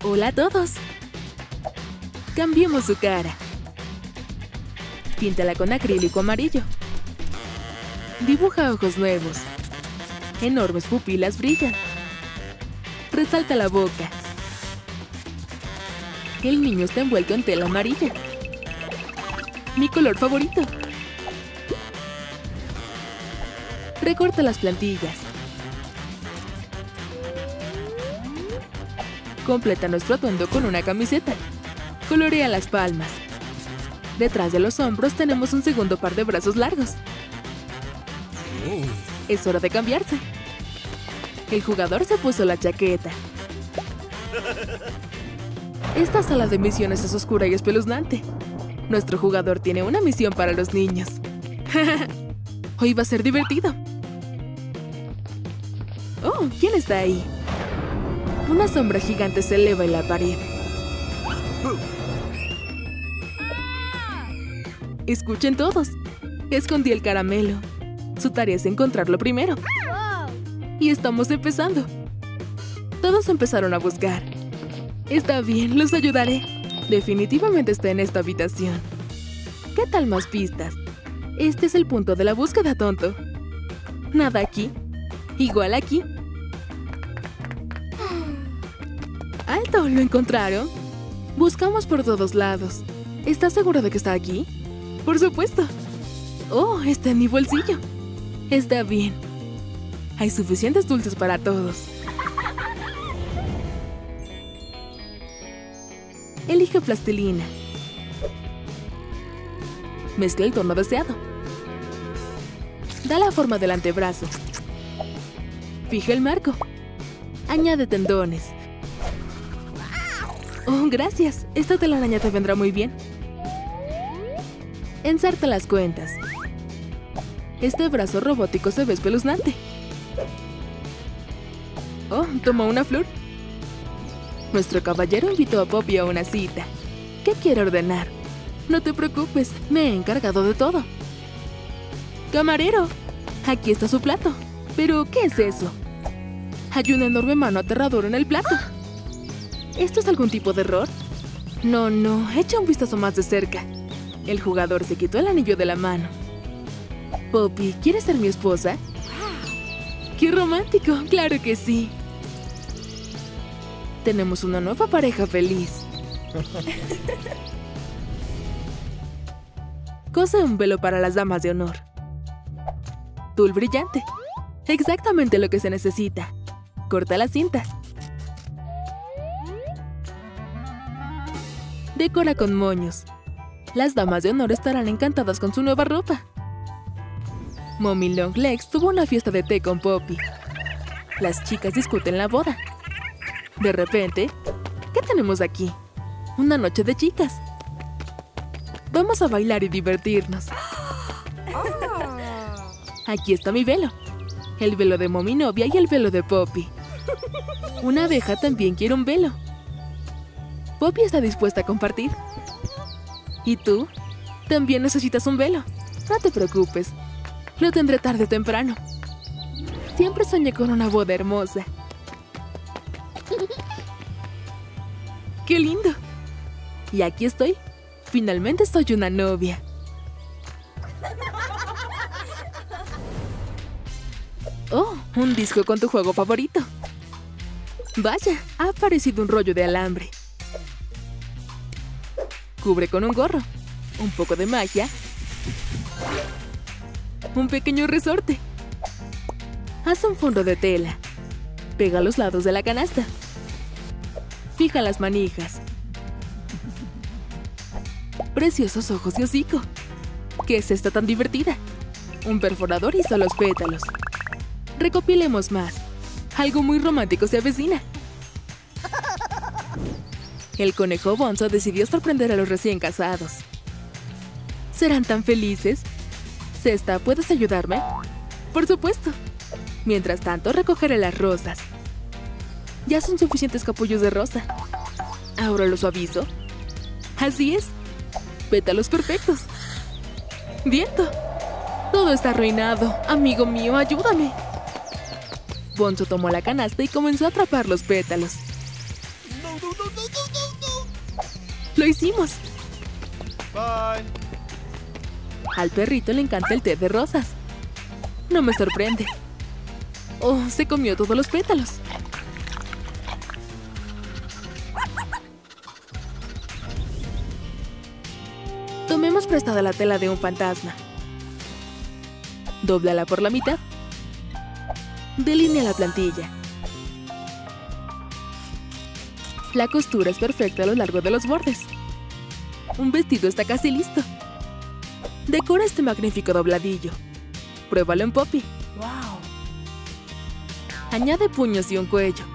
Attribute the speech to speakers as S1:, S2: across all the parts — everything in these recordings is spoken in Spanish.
S1: Hola a todos. Cambiemos su cara. Píntala con acrílico amarillo. Dibuja ojos nuevos. Enormes pupilas brillan. Resalta la boca. El niño está envuelto en tela amarilla. Mi color favorito. Recorta las plantillas. Completa nuestro atuendo con una camiseta. Colorea las palmas. Detrás de los hombros tenemos un segundo par de brazos largos. Es hora de cambiarse. El jugador se puso la chaqueta. Esta sala de misiones es oscura y espeluznante. Nuestro jugador tiene una misión para los niños. Hoy va a ser divertido. Oh, ¿quién está ahí? Una sombra gigante se eleva en la pared. Escuchen todos. Escondí el caramelo. Su tarea es encontrarlo primero. Y estamos empezando. Todos empezaron a buscar. Está bien, los ayudaré. Definitivamente está en esta habitación. ¿Qué tal más pistas? Este es el punto de la búsqueda, tonto. Nada aquí. Igual aquí. ¡Alto! ¿Lo encontraron? Buscamos por todos lados. ¿Estás seguro de que está aquí? ¡Por supuesto! ¡Oh! Está en mi bolsillo. Está bien. Hay suficientes dulces para todos. Elige plastilina. Mezcla el tono deseado. Da la forma del antebrazo. Fija el marco. Añade tendones. Oh, gracias. Esta telaraña te vendrá muy bien. Ensarta las cuentas. Este brazo robótico se ve espeluznante. Oh, toma una flor. Nuestro caballero invitó a Poppy a una cita. ¿Qué quiere ordenar? No te preocupes, me he encargado de todo. Camarero, aquí está su plato. ¿Pero qué es eso? Hay una enorme mano aterradora en el plato. ¿Esto es algún tipo de error? No, echa un vistazo más de cerca. El jugador se quitó el anillo de la mano. Poppy, ¿quieres ser mi esposa? ¡Qué romántico! ¡Claro que sí! Tenemos una nueva pareja feliz. Cose un velo para las damas de honor. Tul brillante. Exactamente lo que se necesita. Corta la cinta. Decora con moños. Las damas de honor estarán encantadas con su nueva ropa. Mommy Longlegs tuvo una fiesta de té con Poppy. Las chicas discuten la boda. De repente, ¿qué tenemos aquí? Una noche de chicas. Vamos a bailar y divertirnos. Aquí está mi velo. El velo de Mommy novia y el velo de Poppy. Una abeja también quiere un velo. Poppy está dispuesta a compartir. ¿Y tú? También necesitas un velo. No te preocupes. Lo tendré tarde o temprano. Siempre soñé con una boda hermosa. ¡Qué lindo! Y aquí estoy. Finalmente soy una novia. Oh, un disco con tu juego favorito. Vaya, ha aparecido un rollo de alambre. Cubre con un gorro. Un poco de magia. Un pequeño resorte. Haz un fondo de tela. Pega los lados de la canasta. Fija las manijas. Preciosos ojos y hocico. ¿Qué es esta tan divertida? Un perforador hizo los pétalos. Recopilemos más. Algo muy romántico se avecina. El conejo Bonzo decidió sorprender a los recién casados. ¿Serán tan felices? Cesta, ¿puedes ayudarme? Por supuesto. Mientras tanto, recogeré las rosas. Ya son suficientes capullos de rosa. Ahora lo suavizo. Así es. Pétalos perfectos. ¡Viento! Todo está arruinado. Amigo mío, ayúdame. Bonzo tomó la canasta y comenzó a atrapar los pétalos. ¡Lo hicimos!
S2: Bye.
S1: Al perrito le encanta el té de rosas. No me sorprende. Oh, se comió todos los pétalos. Tomemos prestada la tela de un fantasma. Dóblala por la mitad. Delinea la plantilla. La costura es perfecta a lo largo de los bordes. Un vestido está casi listo. Decora este magnífico dobladillo. Pruébalo en Poppy.
S3: Wow.
S1: Añade puños y un cuello.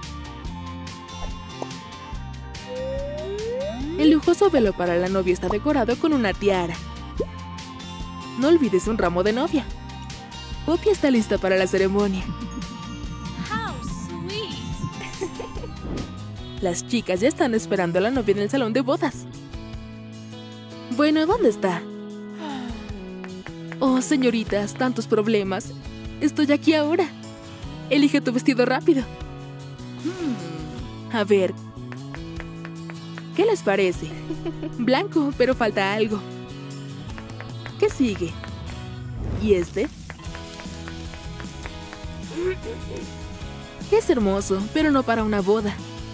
S1: El lujoso velo para la novia está decorado con una tiara. No olvides un ramo de novia. Poppy está lista para la ceremonia.
S3: How sweet.
S1: Las chicas ya están esperando a la novia en el salón de bodas. Bueno, ¿dónde está? Oh, señoritas, tantos problemas. Estoy aquí ahora. Elige tu vestido rápido. A ver. ¿Qué les parece? Blanco, pero falta algo. ¿Qué sigue? ¿Y este? Es hermoso, pero no para una boda.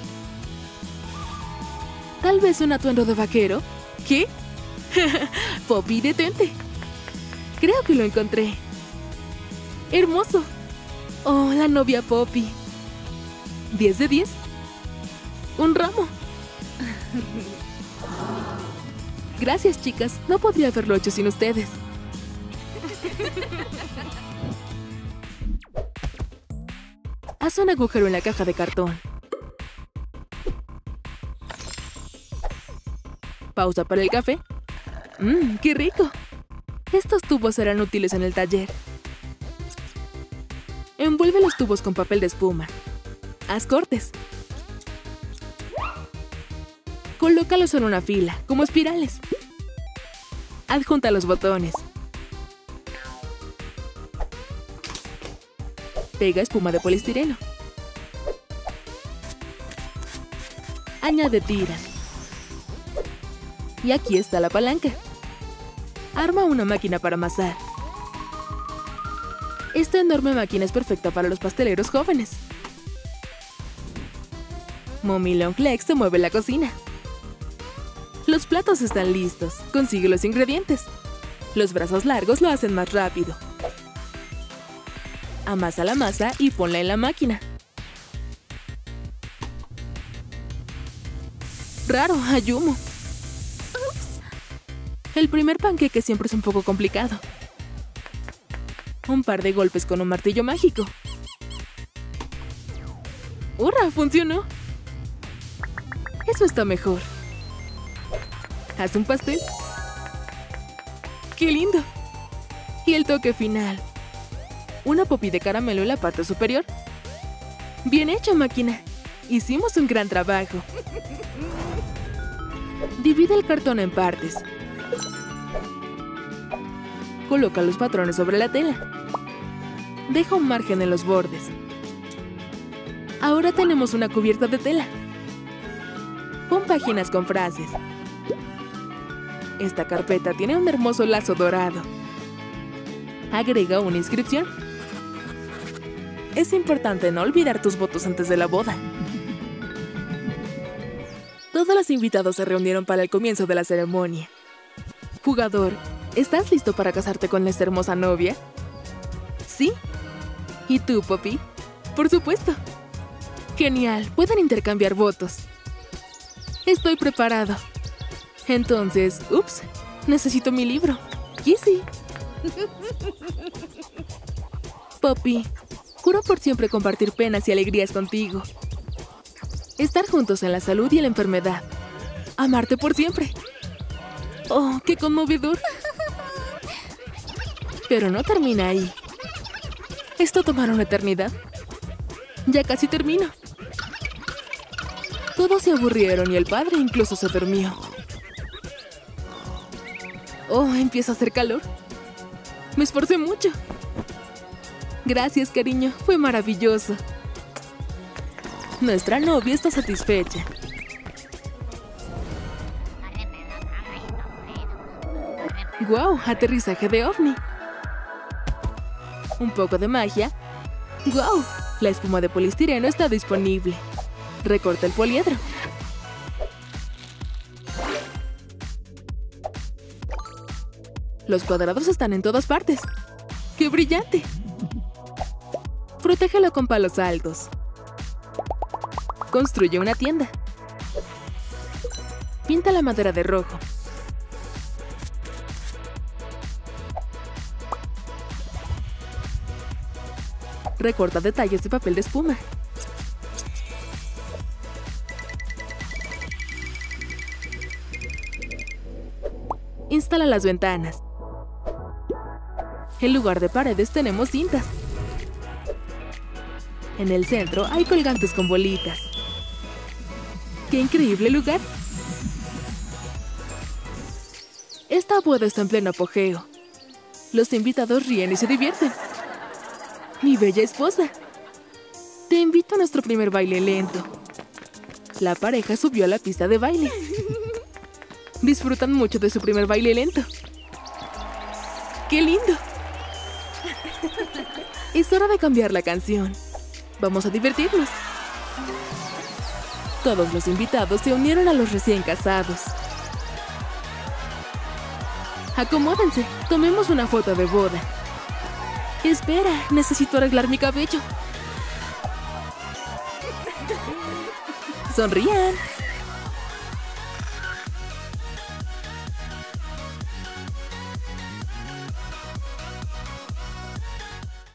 S1: ¿Tal vez un atuendo de vaquero? ¿Qué? Poppy, detente. Creo que lo encontré. ¡Hermoso! Oh, la novia Poppy. 10 de 10. Un ramo. Gracias, chicas. No podría haberlo hecho sin ustedes. Haz un agujero en la caja de cartón. Pausa para el café. ¡Qué rico! Estos tubos serán útiles en el taller. Envuelve los tubos con papel de espuma. Haz cortes. Colócalos en una fila, como espirales. Adjunta los botones. Pega espuma de poliestireno. Añade tiras. Y aquí está la palanca. Arma una máquina para amasar. Esta enorme máquina es perfecta para los pasteleros jóvenes. Mommy Longlegs te mueve la cocina. Los platos están listos. Consigue los ingredientes. Los brazos largos lo hacen más rápido. Amasa la masa y ponla en la máquina. Raro, hay humo. Ups. El primer panqueque siempre es un poco complicado. Un par de golpes con un martillo mágico. ¡Hurra! ¡Funcionó! Eso está mejor. Haz un pastel. ¡Qué lindo! Y el toque final. Una Poppy de caramelo en la parte superior. ¡Bien hecho, máquina! Hicimos un gran trabajo. Divide el cartón en partes. Coloca los patrones sobre la tela. Deja un margen en los bordes. Ahora tenemos una cubierta de tela. Pon páginas con frases. Esta carpeta tiene un hermoso lazo dorado. Agrega una inscripción. Es importante no olvidar tus votos antes de la boda. Todos los invitados se reunieron para el comienzo de la ceremonia. Jugador, ¿estás listo para casarte con esta hermosa novia? ¿Sí? ¿Y tú, Poppy? Por supuesto. Genial, pueden intercambiar votos. Estoy preparado. Entonces, ups, necesito mi libro. Kissy. Poppy, juro por siempre compartir penas y alegrías contigo. Estar juntos en la salud y en la enfermedad. Amarte por siempre. ¡Oh, qué conmovedor! Pero no termina ahí. Esto tomará una eternidad. Ya casi termino. Todos se aburrieron y el padre incluso se durmió. Oh, empieza a hacer calor. Me esforcé mucho. Gracias, cariño. Fue maravilloso. Nuestra novia está satisfecha. ¡Guau! Aterrizaje de ovni. Un poco de magia. ¡Guau! La espuma de polistireno está disponible. Recorta el poliedro. Los cuadrados están en todas partes. ¡Qué brillante! Protégelo con palos altos. Construye una tienda. Pinta la madera de rojo. Recorta detalles de papel de espuma. Instala las ventanas. En lugar de paredes tenemos cintas. En el centro hay colgantes con bolitas. ¡Qué increíble lugar! Esta boda está en pleno apogeo. Los invitados ríen y se divierten. ¡Mi bella esposa! Te invito a nuestro primer baile lento. La pareja subió a la pista de baile. Disfrutan mucho de su primer baile lento. ¡Qué lindo! Es hora de cambiar la canción. Vamos a divertirnos. Todos los invitados se unieron a los recién casados. Acomódense, tomemos una foto de boda. Espera, necesito arreglar mi cabello. Sonrían.